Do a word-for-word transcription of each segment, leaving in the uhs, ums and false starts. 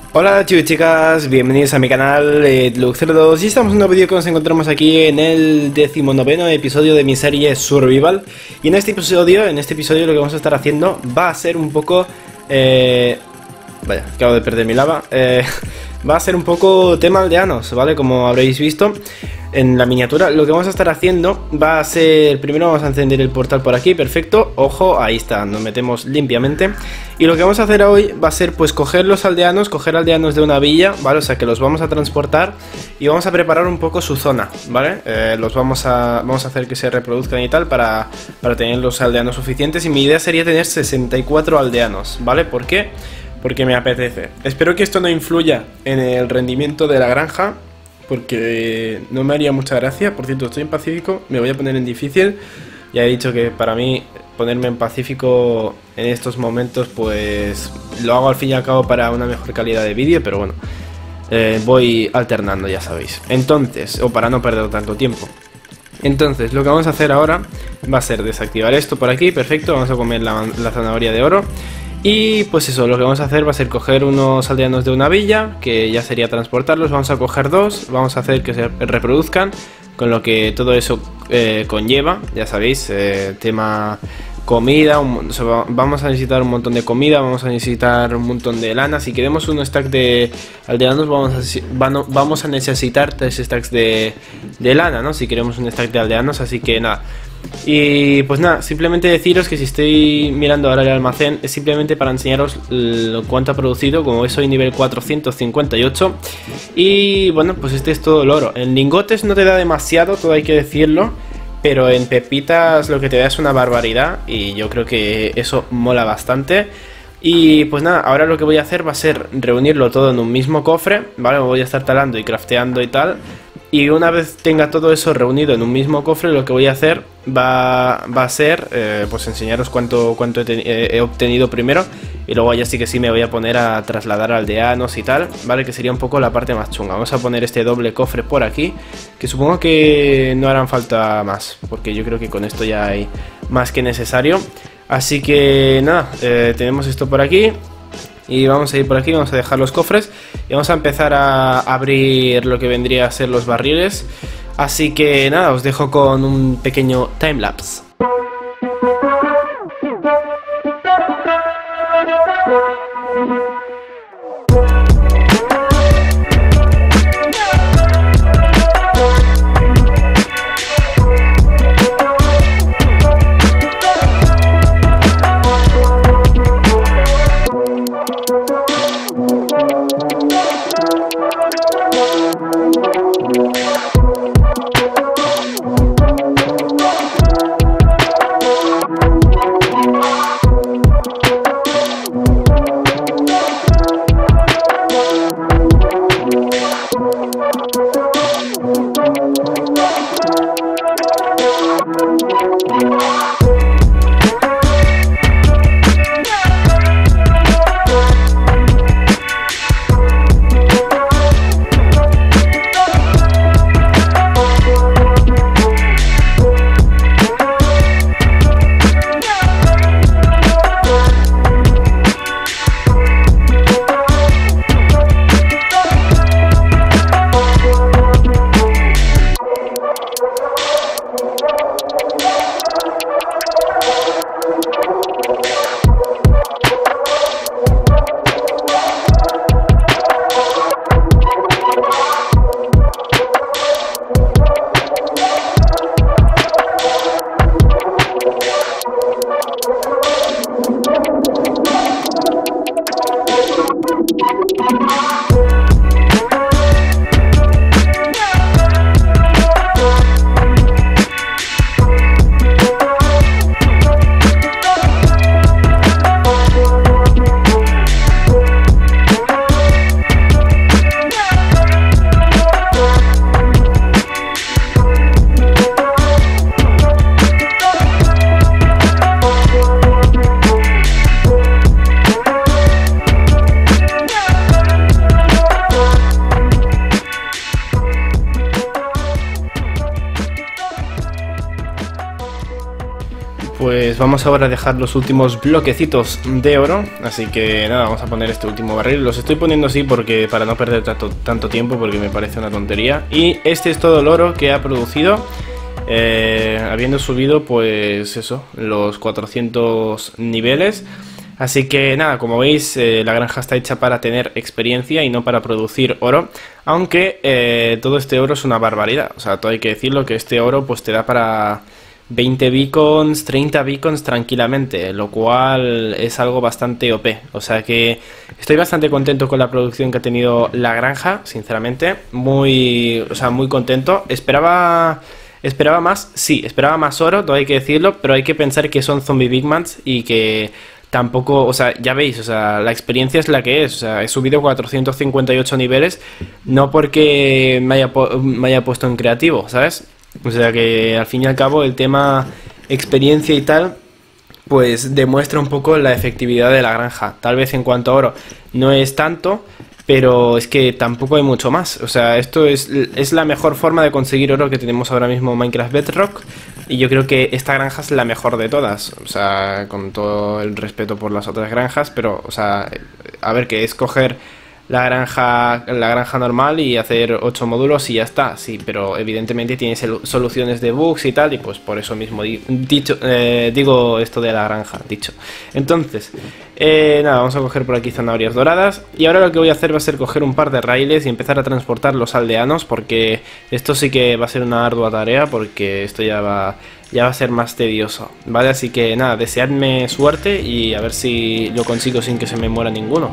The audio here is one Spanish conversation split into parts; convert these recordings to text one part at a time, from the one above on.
Hola chicos y chicas, bienvenidos a mi canal eh, Luke cero dos y estamos en un nuevo vídeo que nos encontramos aquí en el decimonoveno episodio de mi serie Survival. Y en este episodio, en este episodio lo que vamos a estar haciendo va a ser un poco... Eh, vaya, acabo de perder mi lava. Eh, va a ser un poco tema aldeanos, ¿vale? Como habréis visto en la miniatura, lo que vamos a estar haciendo va a ser... Primero vamos a encender el portal por aquí, perfecto. Ojo, ahí está, nos metemos limpiamente. Y lo que vamos a hacer hoy va a ser pues coger los aldeanos, coger aldeanos de una villa, ¿vale? O sea que los vamos a transportar y vamos a preparar un poco su zona, ¿vale? Eh, los vamos a, vamos a hacer que se reproduzcan y tal para, para tener los aldeanos suficientes. Y mi idea sería tener sesenta y cuatro aldeanos, ¿vale? ¿Por qué? Porque me apetece. Espero que esto no influya en el rendimiento de la granja, porque no me haría mucha gracia. Por cierto, estoy en pacífico, me voy a poner en difícil. Ya he dicho que para mí ponerme en pacífico en estos momentos pues lo hago al fin y al cabo para una mejor calidad de vídeo, pero bueno, eh, voy alternando, ya sabéis. Entonces, o para no perder tanto tiempo. Entonces, lo que vamos a hacer ahora va a ser desactivar esto por aquí, perfecto. Vamos a comer la, la zanahoria de oro. Y pues eso, lo que vamos a hacer va a ser coger unos aldeanos de una villa, que ya sería transportarlos. Vamos a coger dos, vamos a hacer que se reproduzcan, con lo que todo eso eh, conlleva, ya sabéis, eh, tema comida, un, o sea, vamos a necesitar un montón de comida, vamos a necesitar un montón de lana. Si queremos un stack de aldeanos vamos a, vamos a necesitar tres stacks de, de lana, ¿no? Si queremos un stack de aldeanos, así que nada. Y pues nada, simplemente deciros que si estoy mirando ahora el almacén es simplemente para enseñaros lo cuánto ha producido. Como veis, soy nivel cuatrocientos cincuenta y ocho. Y bueno, pues este es todo el oro. En lingotes no te da demasiado, todo hay que decirlo, pero en pepitas lo que te da es una barbaridad. Y yo creo que eso mola bastante. Y pues nada, ahora lo que voy a hacer va a ser reunirlo todo en un mismo cofre, ¿vale? Me voy a estar talando y crafteando y tal. Y una vez tenga todo eso reunido en un mismo cofre, lo que voy a hacer va, va a ser eh, pues enseñaros cuánto, cuánto he, eh, he obtenido primero. Y luego ya sí que sí me voy a poner a trasladar aldeanos y tal, ¿vale? Que sería un poco la parte más chunga. Vamos a poner este doble cofre por aquí, que supongo que no harán falta más, porque yo creo que con esto ya hay más que necesario. Así que nada, eh, tenemos esto por aquí. Y vamos a ir por aquí, vamos a dejar los cofres y vamos a empezar a abrir lo que vendría a ser los barriles. Así que nada, os dejo con un pequeño timelapse. vamos ahora a dejar los últimos bloquecitos de oro. Así que nada, vamos a poner este último barril. Los estoy poniendo así porque para no perder tanto, tanto tiempo, porque me parece una tontería. Y este es todo el oro que ha producido, eh, habiendo subido pues eso, los cuatrocientos niveles. Así que nada, como veis, eh, la granja está hecha para tener experiencia y no para producir oro. Aunque eh, todo este oro es una barbaridad. O sea, todo hay que decirlo, que este oro pues te da para veinte beacons, treinta beacons tranquilamente, lo cual es algo bastante O P. O sea que estoy bastante contento con la producción que ha tenido la granja, sinceramente. Muy, o sea, muy contento. Esperaba... ¿Esperaba más? Sí, esperaba más oro, todo hay que decirlo, pero hay que pensar que son zombie bigmans y que tampoco, o sea, ya veis, o sea, la experiencia es la que es, o sea, he subido cuatrocientos cincuenta y ocho niveles, no porque me haya, me haya puesto en creativo, ¿sabes? O sea que al fin y al cabo el tema experiencia y tal, pues demuestra un poco la efectividad de la granja. Tal vez en cuanto a oro no es tanto, pero es que tampoco hay mucho más. O sea, esto es, es la mejor forma de conseguir oro que tenemos ahora mismo en Minecraft Bedrock. Y yo creo que esta granja es la mejor de todas. O sea, con todo el respeto por las otras granjas. Pero, o sea, a ver, que es coger la granja, la granja normal y hacer ocho módulos y ya está. Sí, pero evidentemente tiene soluciones de bugs y tal. Y pues por eso mismo di dicho, eh, digo esto de la granja, dicho. Entonces, eh, nada, vamos a coger por aquí zanahorias doradas. Y ahora lo que voy a hacer va a ser coger un par de raíles y empezar a transportar los aldeanos. Porque esto sí que va a ser una ardua tarea, porque esto ya va... ya va a ser más tedioso, ¿vale? Así que nada, deseadme suerte y a ver si lo consigo sin que se me muera ninguno.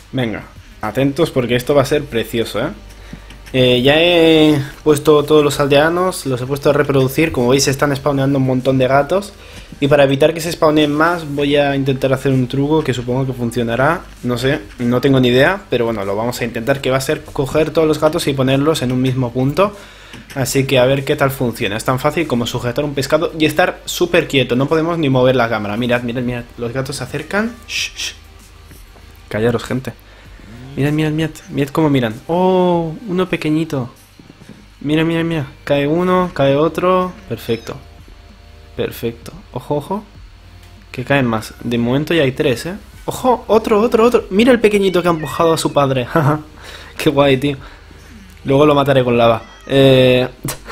Venga, atentos porque esto va a ser precioso, ¿eh? Eh, ya he puesto todos los aldeanos, los he puesto a reproducir. Como veis, se están spawneando un montón de gatos. Y para evitar que se spawnen más, voy a intentar hacer un truco que supongo que funcionará. No sé, no tengo ni idea, pero bueno, lo vamos a intentar. Que va a ser coger todos los gatos y ponerlos en un mismo punto. Así que a ver qué tal funciona. Es tan fácil como sujetar un pescado y estar súper quieto. No podemos ni mover la cámara. Mirad, mirad, mirad. Los gatos se acercan. Shh, shh. Callaros, gente. Mirad, mirad, mirad, mirad cómo miran. Oh, uno pequeñito. Mira, mira, mira. Cae uno, cae otro. Perfecto. Perfecto. Ojo, ojo. Que caen más. De momento ya hay tres, ¿eh? Ojo, otro, otro, otro. Mira el pequeñito que ha empujado a su padre. Qué guay, tío. Luego lo mataré con lava. Eh...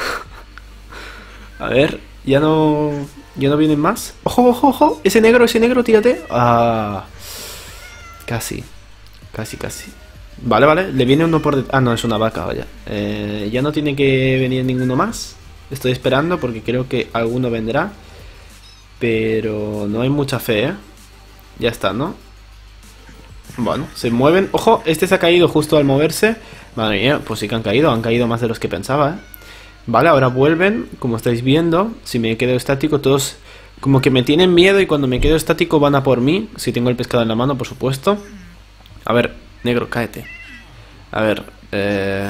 a ver, ya no... Ya no vienen más. Ojo, ojo, ojo. Ese negro, ese negro, tírate. Ah... Casi. Casi, casi. Vale, vale, le viene uno por detrás. Ah, no, es una vaca, vaya. Eh, ya no tiene que venir ninguno más. Estoy esperando porque creo que alguno vendrá. Pero no hay mucha fe, ¿eh? Ya está, ¿no? Bueno, se mueven. Ojo, este se ha caído justo al moverse. Madre mía, pues sí que han caído. Han caído más de los que pensaba, ¿eh? Vale, ahora vuelven. Como estáis viendo, si me quedo estático, todos como que me tienen miedo. Y cuando me quedo estático van a por mí. Si tengo el pescado en la mano, por supuesto. A ver, negro, cáete. A ver, eh...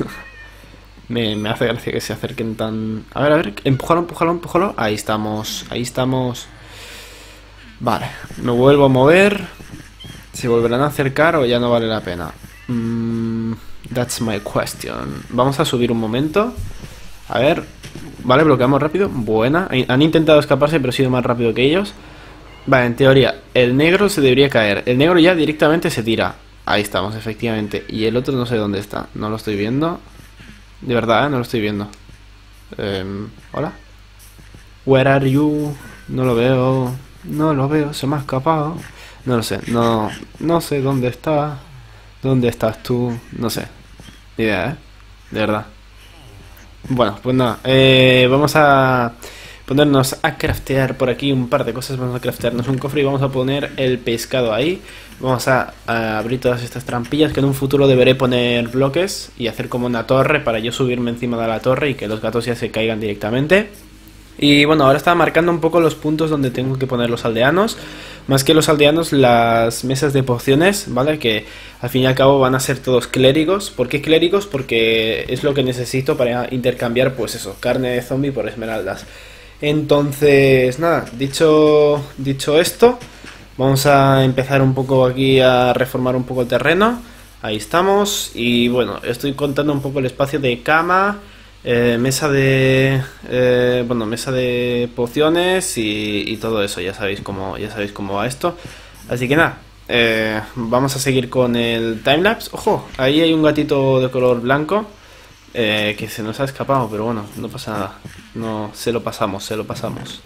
me, me hace gracia que se acerquen tan... A ver, a ver, empújalo, empújalo, empújalo. Ahí estamos, ahí estamos. Vale, me vuelvo a mover. ¿Se volverán a acercar o ya no vale la pena? Mm, that's my question. Vamos a subir un momento. A ver, vale, bloqueamos rápido. Buena, han intentado escaparse pero he sido más rápido que ellos. Vale, en teoría, el negro se debería caer. El negro ya directamente se tira. Ahí estamos, efectivamente. Y el otro no sé dónde está. No lo estoy viendo. De verdad, ¿eh? No lo estoy viendo. Eh, ¿Hola? Where are you? No lo veo. No lo veo, se me ha escapado. No lo sé, no, no sé dónde está. ¿Dónde estás tú? No sé. Ni idea, ¿eh? De verdad. Bueno, pues nada. Eh, vamos a... ponernos a craftear por aquí un par de cosas. Vamos a craftearnos un cofre y vamos a poner el pescado ahí. Vamos a, a abrir todas estas trampillas que en un futuro deberé poner bloques y hacer como una torre para yo subirme encima de la torre y que los gatos ya se caigan directamente. Y bueno, ahora estaba marcando un poco los puntos donde tengo que poner los aldeanos. Más que los aldeanos, las mesas de pociones, ¿vale? Que al fin y al cabo van a ser todos clérigos. ¿Por qué clérigos? Porque es lo que necesito para intercambiar, pues eso, carne de zombie por esmeraldas. Entonces, nada, dicho, dicho esto, vamos a empezar un poco aquí a reformar un poco el terreno. Ahí estamos. Y bueno, estoy contando un poco el espacio de cama, eh, mesa de eh, bueno, mesa de pociones y, y todo eso. Ya sabéis cómo, ya sabéis cómo va esto. Así que nada, eh, vamos a seguir con el timelapse. Ojo, ahí hay un gatito de color blanco. Eh, que se nos ha escapado, pero bueno, no pasa nada. No, se lo pasamos, se lo pasamos.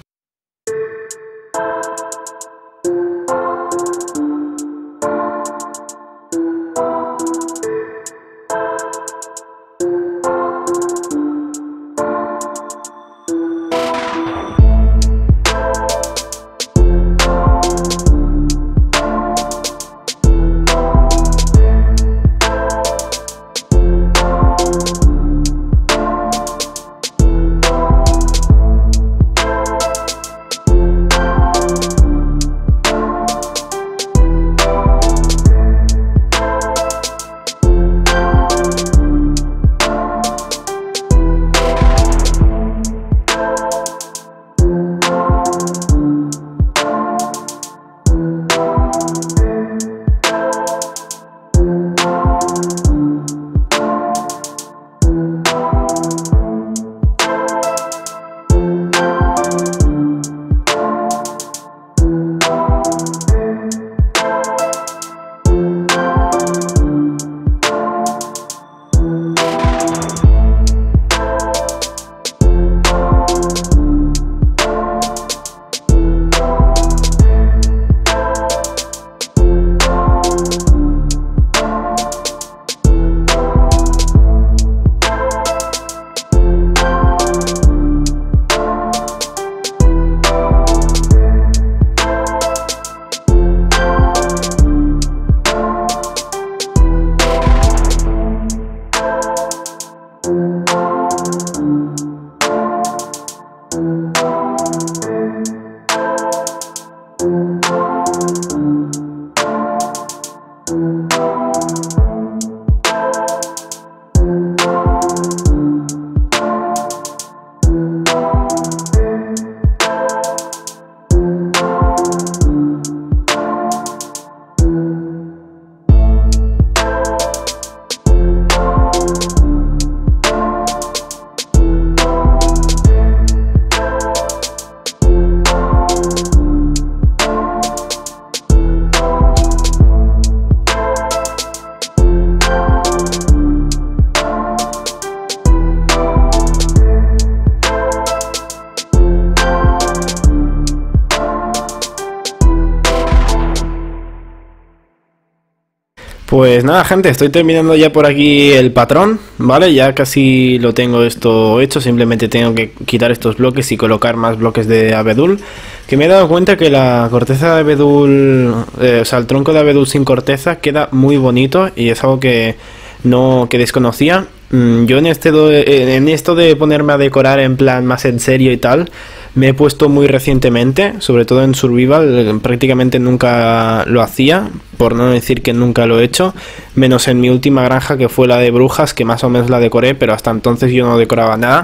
Pues nada, gente, estoy terminando ya por aquí el patrón, ¿vale? Ya casi lo tengo esto hecho, simplemente tengo que quitar estos bloques y colocar más bloques de abedul. Que me he dado cuenta que la corteza de abedul, eh, o sea, el tronco de abedul sin corteza queda muy bonito y es algo que no que desconocía. Yo en este do, en esto de ponerme a decorar en plan más en serio y tal, me he puesto muy recientemente, sobre todo en Survival, prácticamente nunca lo hacía, por no decir que nunca lo he hecho, menos en mi última granja que fue la de brujas, que más o menos la decoré, pero hasta entonces yo no decoraba nada,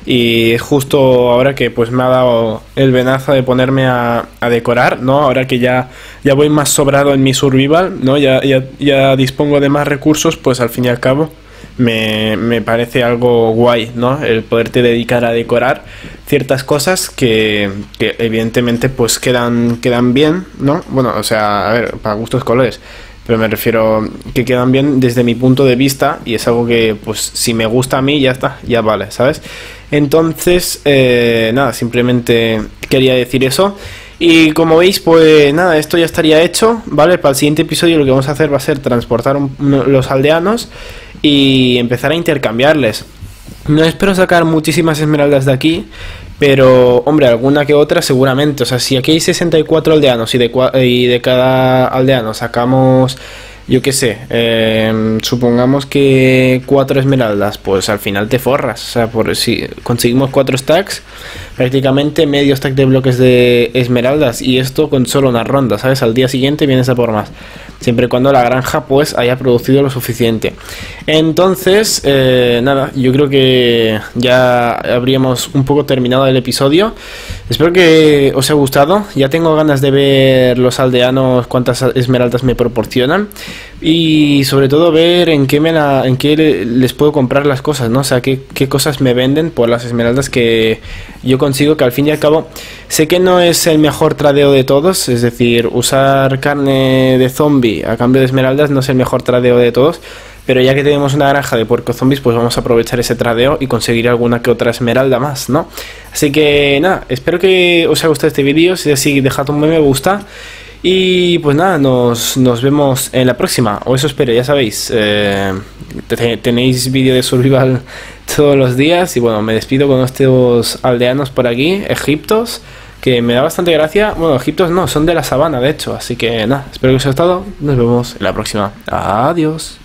y justo ahora que pues me ha dado el venazo de ponerme a, a decorar, ¿no? Ahora que ya, ya voy más sobrado en mi Survival, ¿no? Ya, ya, ya dispongo de más recursos, pues al fin y al cabo Me, me parece algo guay, ¿no? El poderte dedicar a decorar ciertas cosas que, que evidentemente pues quedan, quedan bien, ¿no? Bueno, o sea, a ver, para gustos colores, pero me refiero que quedan bien desde mi punto de vista y es algo que pues si me gusta a mí ya está, ya vale, ¿sabes? Entonces, eh, nada, simplemente quería decir eso. Y como veis, pues nada, esto ya estaría hecho, ¿vale? Para el siguiente episodio lo que vamos a hacer va a ser transportar un, los aldeanos y empezar a intercambiarles. No espero sacar muchísimas esmeraldas de aquí, pero, hombre, alguna que otra seguramente. O sea, si aquí hay sesenta y cuatro aldeanos y de, y de cada aldeano sacamos, yo qué sé, eh, supongamos que cuatro esmeraldas, pues al final te forras. O sea, por si conseguimos cuatro stacks, prácticamente medio stack de bloques de esmeraldas, y esto con solo una ronda, ¿sabes? Al día siguiente vienes a por más, siempre y cuando la granja pues haya producido lo suficiente. Entonces, eh, nada, yo creo que ya habríamos un poco terminado el episodio. Espero que os haya gustado. Ya tengo ganas de ver los aldeanos cuántas esmeraldas me proporcionan y sobre todo ver en qué me la, en qué les puedo comprar las cosas, ¿no? O sea, qué, qué cosas me venden por las esmeraldas que yo consigo, que al fin y al cabo sé que no es el mejor tradeo de todos, es decir, usar carne de zombie a cambio de esmeraldas no es el mejor tradeo de todos, pero ya que tenemos una granja de puerco zombies, pues vamos a aprovechar ese tradeo y conseguir alguna que otra esmeralda más, ¿no? Así que nada, espero que os haya gustado este vídeo. Si es así, dejad un me gusta. Y pues nada, nos, nos vemos en la próxima, o eso espero, ya sabéis. Eh, tenéis vídeo de survival todos los días. Y bueno, me despido con estos aldeanos por aquí, egiptos, que me da bastante gracia. Bueno, egiptos no, son de la sabana de hecho. Así que nada, espero que os haya gustado. Nos vemos en la próxima. Adiós.